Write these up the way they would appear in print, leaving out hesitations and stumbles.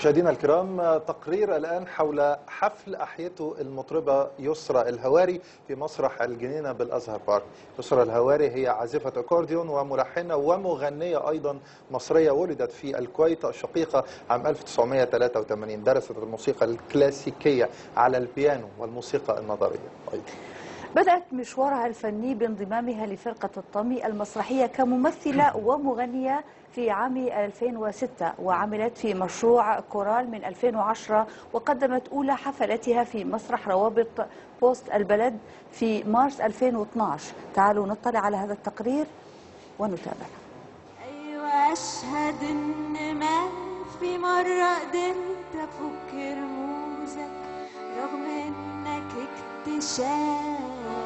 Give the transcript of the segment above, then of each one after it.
مشاهدينا الكرام، تقرير الآن حول حفل أحيته المطربة يسرى الهواري في مسرح الجنينة بالأزهر بارك. يسرى الهواري هي عازفة أكورديون وملحنة ومغنية أيضا مصرية، ولدت في الكويت الشقيقة عام 1983. درست الموسيقى الكلاسيكية على البيانو والموسيقى النظرية أيضا. بدأت مشوارها الفني بانضمامها لفرقة الطمي المسرحية كممثلة ومغنية في عام 2006، وعملت في مشروع كورال من 2010، وقدمت أولى حفلاتها في مسرح روابط بوست البلد في مارس 2012. تعالوا نطلع على هذا التقرير ونتابع. أيوة أشهد إن ما في مرة قدرت أفك رموزك رغم إنك اكتشاف.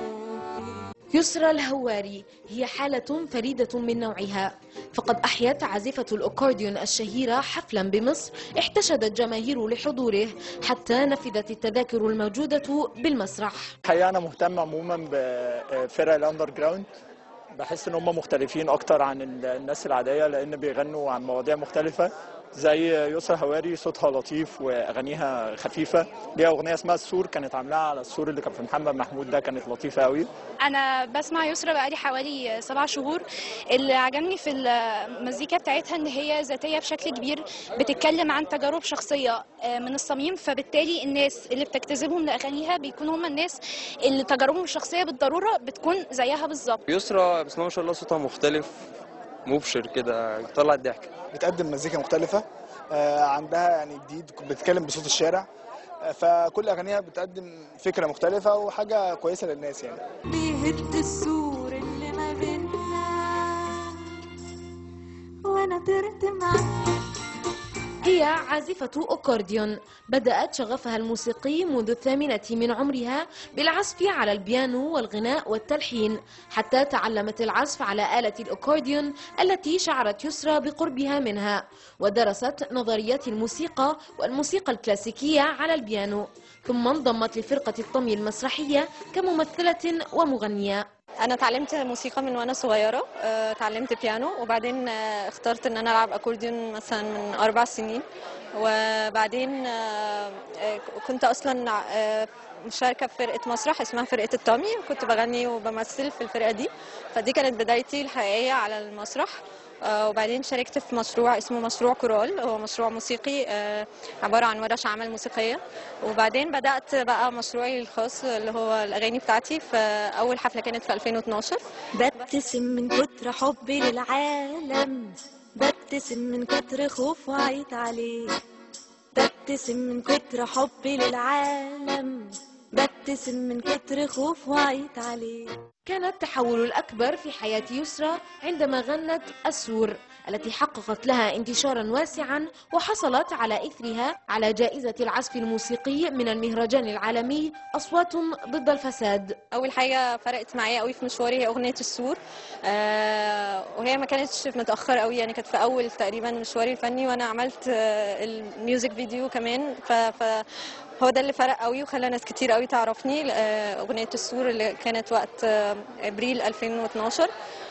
يسرى الهواري هي حالة فريدة من نوعها، فقد أحيت عازفة الأكورديون الشهيرة حفلا بمصر احتشد الجماهير لحضوره حتى نفذت التذاكر الموجودة بالمسرح. الحقيقة أنا مهتم عموما بفرق الأندر جراوند، بحس إن هم مختلفين أكتر عن الناس العادية لأن بيغنوا عن مواضيع مختلفة. زي يسرى هواري صوتها لطيف واغانيها خفيفه، ليها اغنيه اسمها السور كانت عاملاها على السور اللي كان في محمد محمود، ده كانت لطيفه قوي. انا بسمع يسرى بقالي حوالي 7 شهور. اللي عجبني في المزيكا بتاعتها ان هي ذاتيه بشكل كبير، بتتكلم عن تجارب شخصيه من الصميم، فبالتالي الناس اللي بتجتذبهم لاغانيها بيكونوا هم الناس اللي تجاربهم الشخصيه بالضروره بتكون زيها بالظبط. يسرى بسم الله ما شاء الله صوتها مختلف مبشر كده، بتطلع الضحك، بتقدم مزيكا مختلفة، عندها يعني جديد، بتتكلم بصوت الشارع، فكل اغانيها بتقدم فكرة مختلفة وحاجة كويسة للناس. يعني بيهد السور اللي ما بيننا وانا طرت معاك. هي عازفة أكورديون، بدأت شغفها الموسيقي منذ 8 من عمرها بالعزف على البيانو والغناء والتلحين، حتى تعلمت العزف على آلة الأكورديون التي شعرت يسرى بقربها منها، ودرست نظريات الموسيقى والموسيقى الكلاسيكية على البيانو، ثم انضمت لفرقة الطمي المسرحية كممثلة ومغنية. أنا اتعلمت موسيقى من وأنا صغيرة، اتعلمت بيانو وبعدين اخترت إن أنا ألعب أكورديون مثلا من 4 سنين، وبعدين كنت أصلا مشاركة في فرقة مسرح اسمها فرقة الطمي، وكنت بغني وبمثل في الفرقة دي، فدي كانت بدايتي الحقيقية على المسرح. وبعدين شاركت في مشروع اسمه مشروع كورال، هو مشروع موسيقي عبارة عن ورش عمل موسيقية، وبعدين بدأت بقى مشروعي الخاص اللي هو الأغاني بتاعتي. فأول حفلة كانت في 2012. ببتسم من كتر حبي للعالم، ببتسم من كتر خوف وعيت عليه، ببتسم من كتر حبي للعالم، ببتسم من كتر خوف وعيت عليه. كان التحول الأكبر في حياة يسرى عندما غنت السور التي حققت لها انتشارا واسعا، وحصلت على إثرها على جائزة العزف الموسيقي من المهرجان العالمي أصوات ضد الفساد. أول حاجة فرقت معايا قوي في مشواري هي أغنية السور، وهي ما كانتش متأخرة قوي، يعني كانت في أول تقريبا مشواري الفني، وأنا عملت الميوزك فيديو كمان، هو ده اللي فرق قوي وخلى ناس كتير قوي تعرفني. أغنية السور اللي كانت وقت ابريل 2012،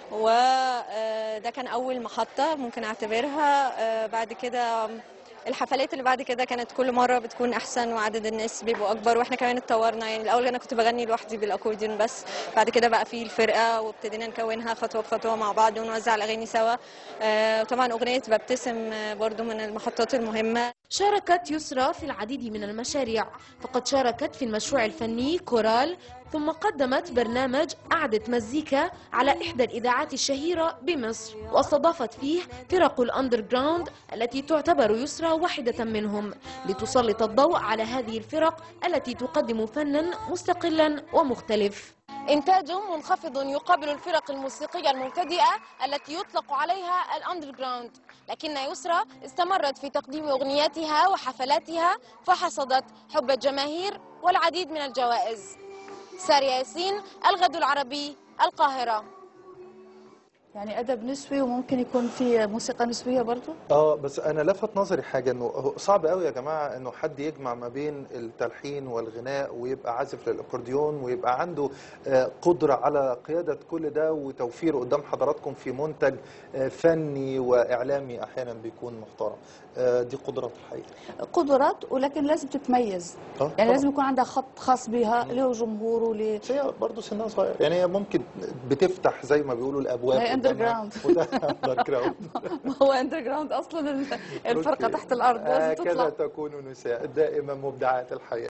وده كان اول محطة ممكن اعتبرها. بعد كده الحفلات اللي بعد كده كانت كل مرة بتكون احسن وعدد الناس بيبقوا اكبر، واحنا كمان اتطورنا. يعني الاول انا كنت بغني لوحدي بالاكورديون بس، بعد كده بقى في الفرقة وابتدينا نكونها خطوة بخطوة مع بعض ونوزع الاغاني سوا. وطبعا اغنية ببتسم برضو من المحطات المهمة. شاركت يسرى في العديد من المشاريع، فقد شاركت في المشروع الفني كورال، ثم قدمت برنامج قعدة مزيكا على إحدى الإذاعات الشهيرة بمصر، واستضافت فيه فرق الأندر جراوند التي تعتبر يسرى واحدة منهم، لتسلط الضوء على هذه الفرق التي تقدم فنا مستقلا ومختلف. إنتاج منخفض يقابل الفرق الموسيقية المبتدئة التي يطلق عليها الأندر جراوند، لكن يسرى استمرت في تقديم أغنياتها وحفلاتها، فحصدت حب الجماهير والعديد من الجوائز. سارية ياسين، الغد العربي، القاهرة. يعني ادب نسوي وممكن يكون في موسيقى نسويه برضه. بس انا لفت نظري حاجه، انه صعب قوي يا جماعه انه حد يجمع ما بين التلحين والغناء ويبقى عازف للاكورديون ويبقى عنده قدره على قياده كل ده وتوفيره قدام حضراتكم في منتج فني واعلامي احيانا بيكون محترم. دي قدرات الحقيقه، قدرات، ولكن لازم تتميز. يعني طبعا. لازم يكون عندها خط خاص بها، له جمهور هي برضه سنها صغير، يعني هي ممكن بتفتح زي ما بيقولوا الابواب هي اندر جراوند. وده اندر جراوند. هو اندر جراوند اصلا الفرقه تحت الارض لازم هكذا تطلع. تكون نساء دائما مبدعات الحياه.